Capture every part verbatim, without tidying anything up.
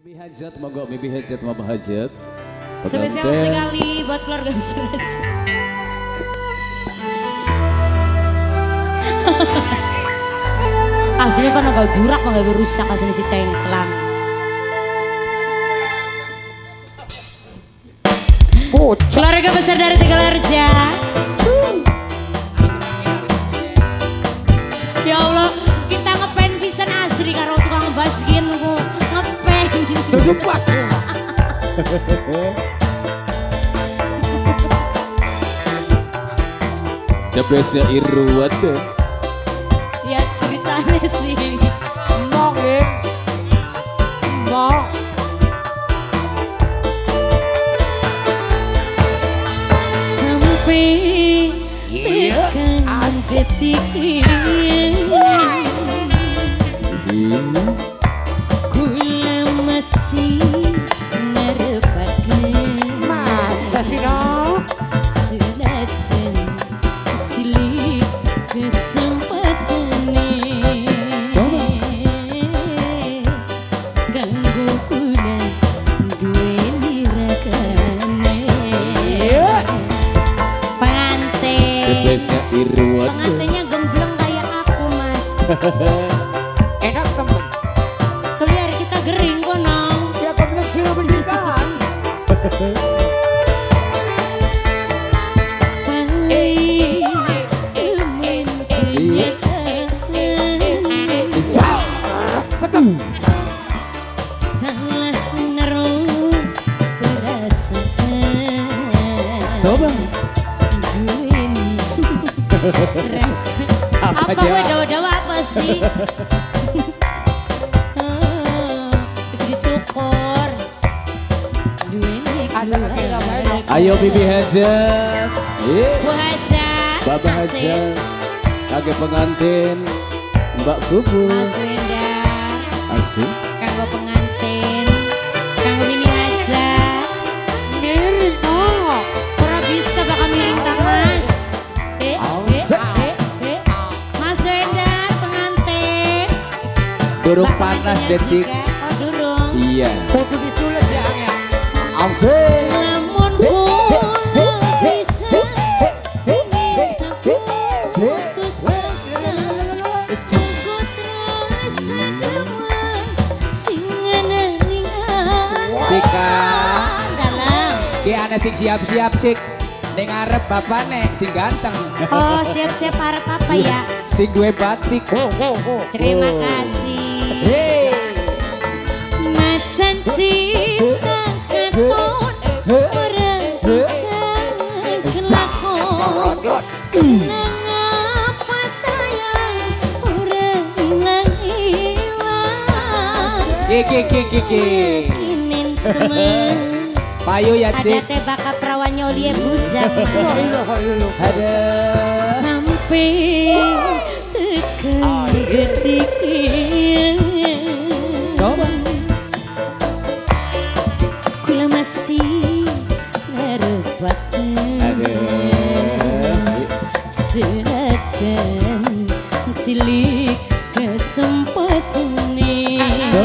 Bibi hajat, monggo Bibi hajat, mama hajat. Spesial sekali buat keluarga besar. Aslinya kan agak durak, agak rusak asli si tengklang. Keluarga besar dari Sigalarja. Ya Allah, kita ngepen pisan asli karo tukang baskin ku ngepen. Tujuh pas. Jabresnya Irwan deh. Ya ceritanya sih. Mau ya. Mau. Sampai tekan detik ini kula masih ngarepake Masa sih no? Senajan cilik kesempatane kanggo kula duweni rakane pengantin Jabresnya Irwan. pengantinnya gembleng kayak aku mas. Enak temen. Tuh hari kita gering kono. Ya temen sila pendidikan. Salah naruh perasaan Coba. duweni rasa Apa apa aja? gue dawa-dawa apa sih? Oh, bisa dicukur duweni Ada lagi namanya dong. Ayo Bibi hajat. Iya. Bu Hajat Bapak hajat. Kakek pengantin. Mbak Bubu. Mas Wendar Asik. kanggo pengantin kanggo Mimi Hajat Miring no. ora bisa bakal miring ta mas eh, Awesome. eh, eh, eh. Mas Wendar pengantin Durung Mbak panas pengantinnya ya cik. juga. Oh durung Iya. Kudu disulit ya ya. Asik. namun kula bisa ingin aku putus asa cukup rasa demen sing ana ning Cika. dalam. Ki ana sing siap-siap cik. Ning arep bapane sing ganteng. Oh siap-siap harap apa ya? Sing duwe batik. Oh oh oh. Terima Oh. kasih. Hei. Macan cinta katon orang bisa kelakon. Kenang apa sayang orang hilang-hilang. Ki ki ki ki ki. Kinin temen. Payu ya Ada cik. teh baka perawannya Olie Bujang mas. Ada. Sampai tekan detik ini Coba. kula masih ngarepake senajan cilik kesempatane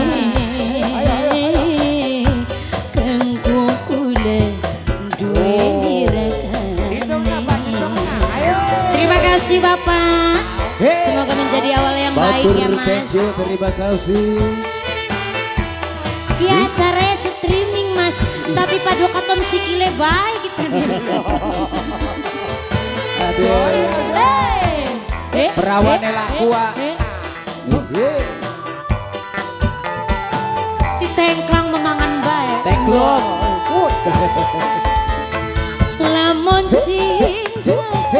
kanggo kula duweni rakane. Terima kasih Bapak. Semoga menjadi awal yang baik Batur ya Mas. Penjo, terima kasih. Iya acaranya streaming Mas. Tapi pada katon sikile baik kita. Aduh. Hei, eh, Perawane eh, laku, eh, Wak. eh. Yeay. Si tengklang memangan bae. Teklon. Lamun cinta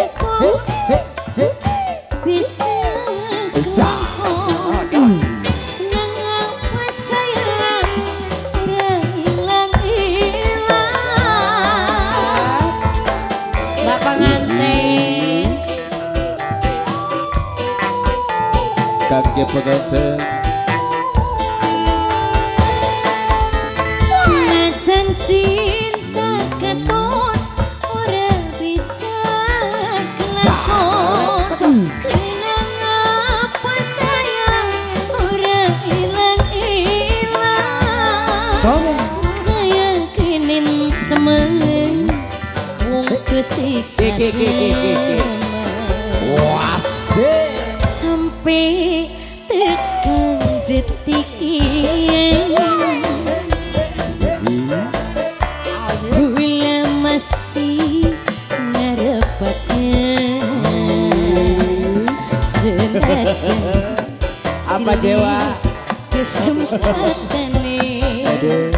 bisa kelakon. Nang apa sayang ora hilang-hilang. Mbak pengantin Kakek pengantin. Macan cinta katon ora bisa kelakon. Kenang apa sayang ora hilang-hilang. Kayak kinin temen wong kesiksa Ki, ki, ki, ki, ki, ki. Wasik. sampai tekan detik ini gula masih ngarepake senajan Apa Jawa? kesempatan Aduh.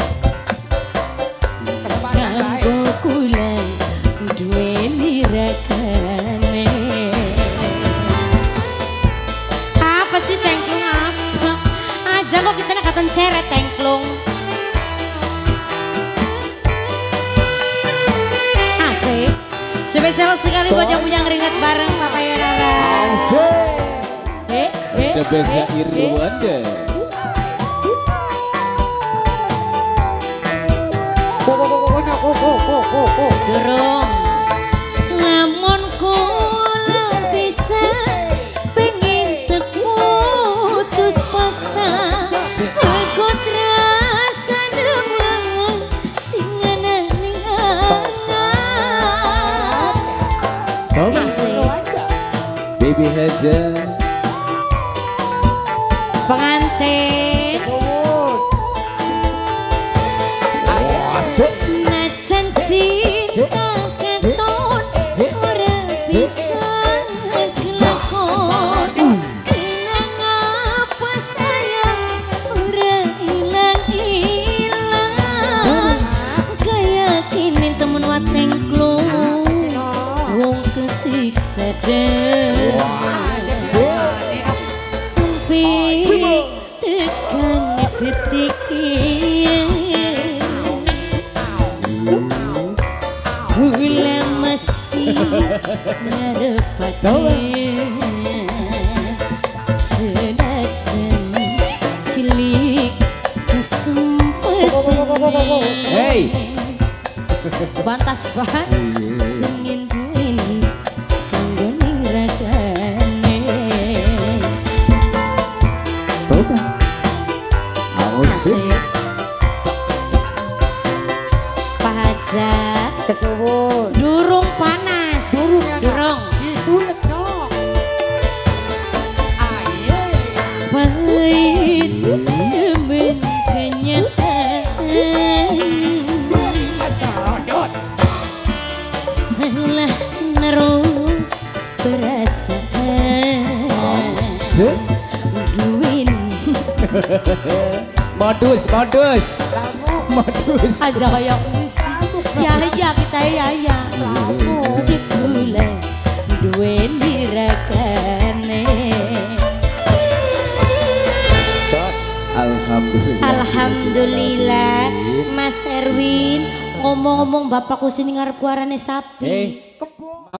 kanggo kula duweni rakane. Apa sih tengklung apa? Aja kok kita nak katon seret tengklung. Asik. Spesial sekali buat yang punya ngeringet bareng Papa Yonara. Asik. Eh, eh, Udah biasa eh, iru eh. Anda. Durung lamun kula bisa pengen terputus paksa aku terasa demam sing ana ning angan Baby Haja. pengantin Asik. najan cinta keton ora bisa kelakon kenang apa sayang ora ilang-ilang kayak kini temen wateng klung wong kesiksa deh sampai tekan detik gula masih ngarepake senajan cilik kesempatan Hey. bantas banget pengen duweni kanggo ning ragane. Asik. Pajak Kesuwun. durung panas Durung ya, Nak? durung Disulet dong. pahit temen kenyataan salah naruh perasaan Asik. duwin Modus, modus. Modus. aja kayak musik ya ya kita ya ya di bulan duweni rakane. Alhamdulillah. Alhamdulillah Mas Erwin ngomong-ngomong bapakku sini ngarep kuarane sapi. Eh,